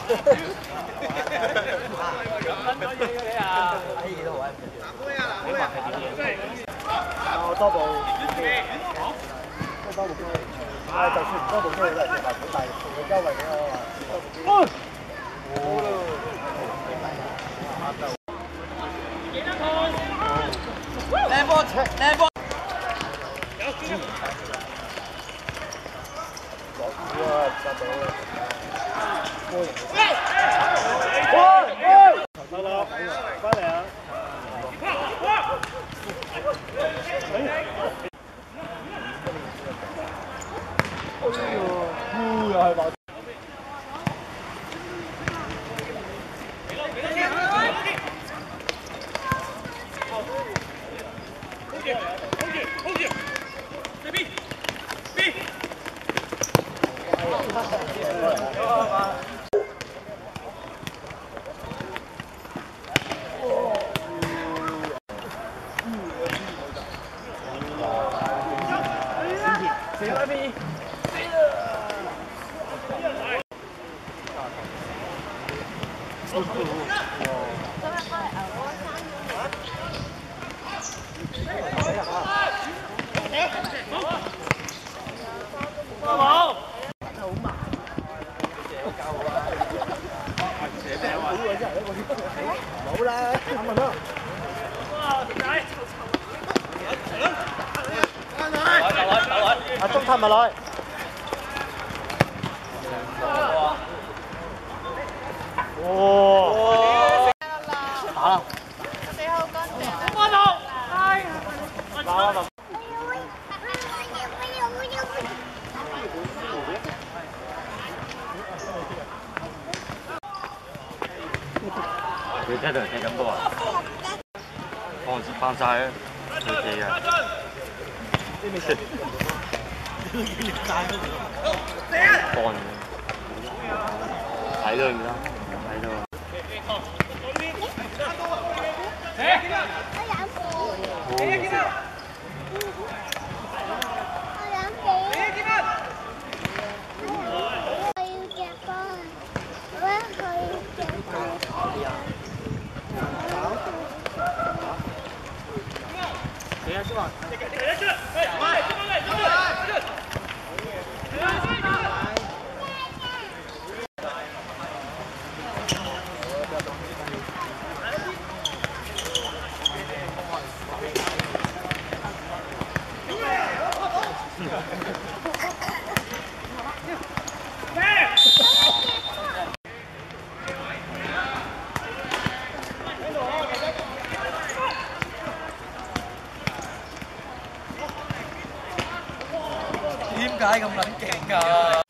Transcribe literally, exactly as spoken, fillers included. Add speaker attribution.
Speaker 1: 分咗嘢嘅你啊！哎，都好啊。我多部，多部機，啊，就算唔多部機都係同埋好大嘅優惠俾我。好咯。靚波，靚波。哇！抓到啦！波型。喂喂！得啦，翻嚟啊！哎呦，又係話。冇啦，啱唔啱？哇，仔！阿中探埋來。哇！打啦！你好乾淨。我到，係。打啦！你睇到踢咁多啊？放放晒啊！佢哋啊！放睇到唔啦？睇到啊！是吧？點解咁撚勁㗎？